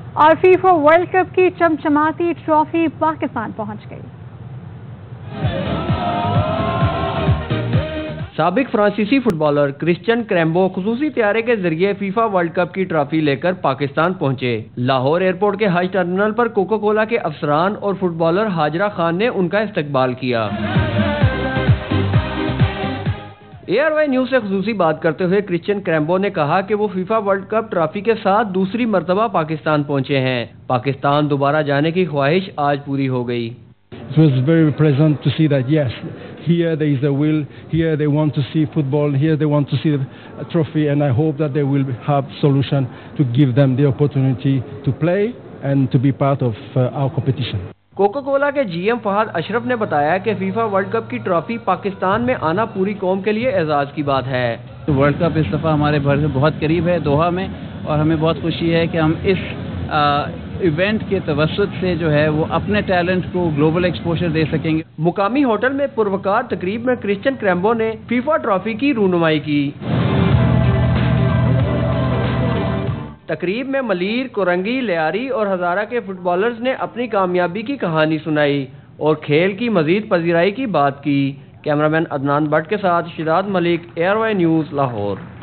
اور FIFA World Cup کی چمچماتی trophy Pakistan پہنچ گئی۔ سابق فرانسیسی فٹ بالر کرسچین کریمبو خصوصی طیارے کے ذریعے فیفا ورلڈ کپ کی ٹرافی لے کر پاکستان پہنچے۔ لاہور ایئرپورٹ کے حج ٹرمینل پر کوکا کولا کے افسران اور فٹ بالر ہاجرہ خان نے ان کا استقبال کیا۔ ARY نیوز سے خصوصی بات کرتے ہوئے کرسچین کریمبو نے کہا کہ وہ فیفا ورلڈ کپ ٹرافی کے ساتھ دوسری مرتبہ پاکستان پہنچے ہیں۔ پاکستان دوبارہ جانے کی خواہش آج پوری ہو گئی۔ It was very pleasant to see that, yes, here there is a will, here they want to see football, here they want to see a trophy, and I hope that they will have solution to give them the opportunity to play and to be part of our competition. Coca Cola کے GM Fahad Ashraf نے بتایا کہ FIFA World Cup کی trophy Pakistan میں آنا پوری قوم کے لیے اعزاز کی بات ہے۔ ورلڈ کپ اس دفعہ ہمارے گھر سے بہت قریب ہے، دوحہ میں، اور ہمیں بہت خوشی ہے کہ ہم اس ایونٹ کے توسط سے جو ہے وہ اپنے ٹیلنٹ کو گلوبل ایکسپوجر دے سکیں گے۔ مقامی ہوٹل میں پروقار تقریب میں کرسچین کریمبو نے فیفا ٹرافی کی رونمائی کی۔ تقریب میں ملیر، کورنگی، لیاری اور ہزارہ کے فٹ بالرز نے اپنی کامیابی کی کہانی سنائی اور کھیل کی مزید پذیرائی کی بات کی۔ کیمرامین عدنان بٹ کے ساتھ شداد ملک، ARY نیوز، لاہور۔